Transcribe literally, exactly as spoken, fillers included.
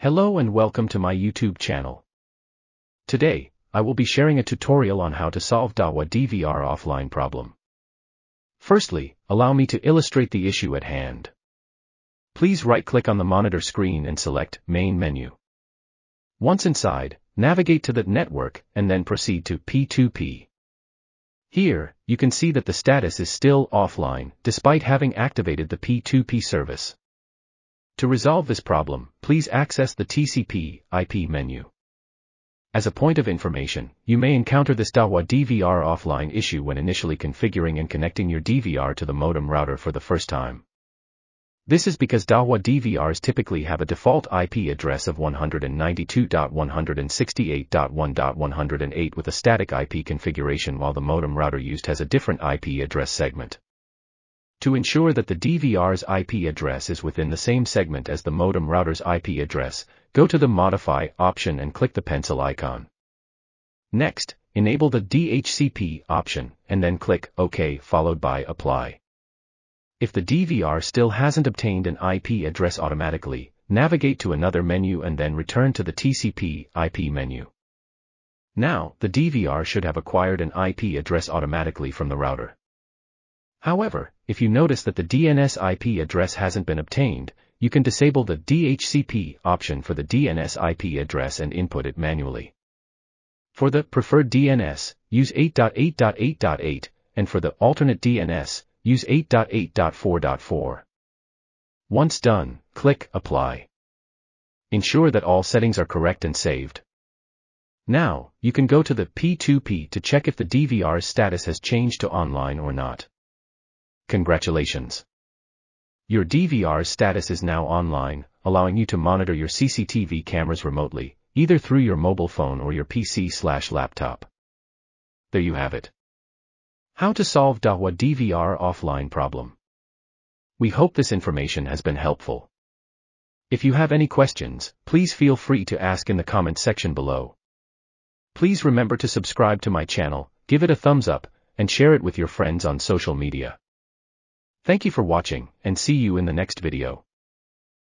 Hello and welcome to my YouTube channel. Today, I will be sharing a tutorial on how to solve Dahua D V R offline problem. Firstly, allow me to illustrate the issue at hand. Please right-click on the monitor screen and select Main menu. Once inside, navigate to the network and then proceed to P two P. Here, you can see that the status is still offline, despite having activated the P two P service. To resolve this problem, please access the T C P I P menu. As a point of information, you may encounter this Dahua D V R offline issue when initially configuring and connecting your D V R to the modem router for the first time. This is because Dahua D V Rs typically have a default I P address of one ninety-two dot one sixty-eight dot one dot one oh eight with a static I P configuration, while the modem router used has a different I P address segment. To ensure that the D V R's I P address is within the same segment as the modem router's I P address, go to the Modify option and click the pencil icon. Next, enable the D H C P option, and then click OK followed by Apply. If the D V R still hasn't obtained an I P address automatically, navigate to another menu and then return to the T C P I P menu. Now, the D V R should have acquired an I P address automatically from the router. However, if you notice that the D N S I P address hasn't been obtained, you can disable the D H C P option for the D N S I P address and input it manually. For the preferred D N S, use eight dot eight dot eight dot eight, and for the alternate D N S, use eight dot eight dot four dot four. Once done, click Apply. Ensure that all settings are correct and saved. Now, you can go to the P two P to check if the D V R's status has changed to online or not. Congratulations! Your D V R's status is now online, allowing you to monitor your C C T V cameras remotely, either through your mobile phone or your P C slash laptop. There you have it. How to solve Dahua D V R offline problem. We hope this information has been helpful. If you have any questions, please feel free to ask in the comment section below. Please remember to subscribe to my channel, give it a thumbs up, and share it with your friends on social media. Thank you for watching, and see you in the next video.